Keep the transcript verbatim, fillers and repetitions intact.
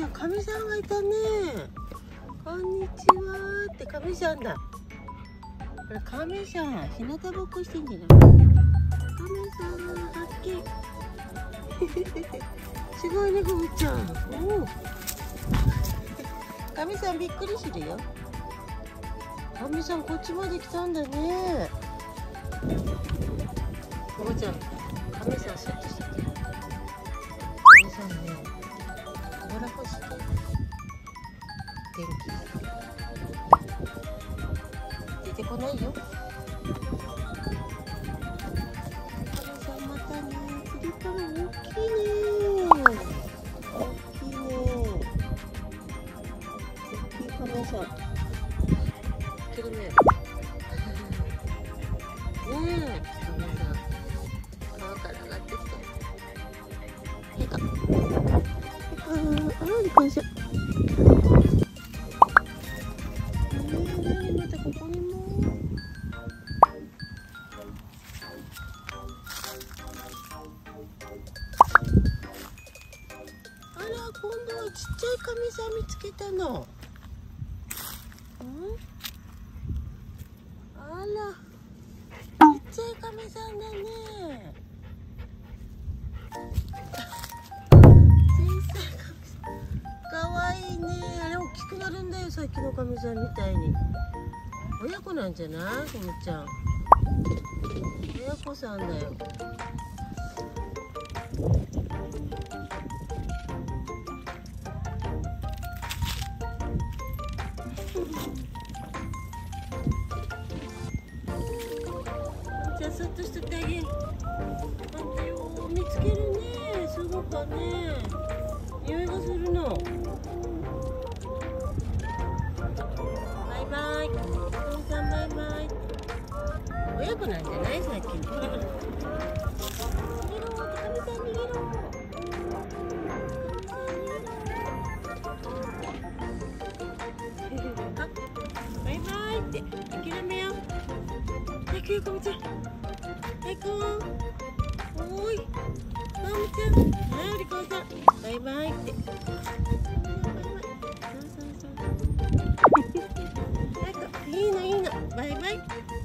ゃん、カメさんがいたね。こんにちはーってカメさんだ。これカメさん、日向ぼっこしてんじゃない？カメさん発見。すごいね、ふみちゃん。おお。カメさんびっくりするよ。カメさんこっちまで来たんだね。ふみちゃん、カメさんセットしてて。カメさんね、ほら欲しい。元気。出てこないよ。カメさんまたね、釣りから大きいね。大きいね。大きいカメさん。けどね。ねえ、カメさん。川から上がってきた。へか。へか。あら、りかんしゃ。またここにも。あら、今度はちっちゃいカメさん見つけたの。うん？あら、ちっちゃいカメさんだね。小さいカメさん。かわいいね。あれ大きくなるんだよ、さっきのカメさんみたいに。親子なんじゃない？ふみちゃん。親子さんだよ。じゃあそっとしとってあげる。あんたよ、見つけるね。すごくね。匂いがするの。バイバイ。ふみさんバイバイ。親子なんじゃない？さっきの。逃げろ、カメさん逃げろ。バイバイって諦めよう。はい、くよかみちゃん。はい、くー。おーい。かみちゃん。はい、おりこさん。バイバイって。そうそうそう。はい、いいのいいの。バイバイ。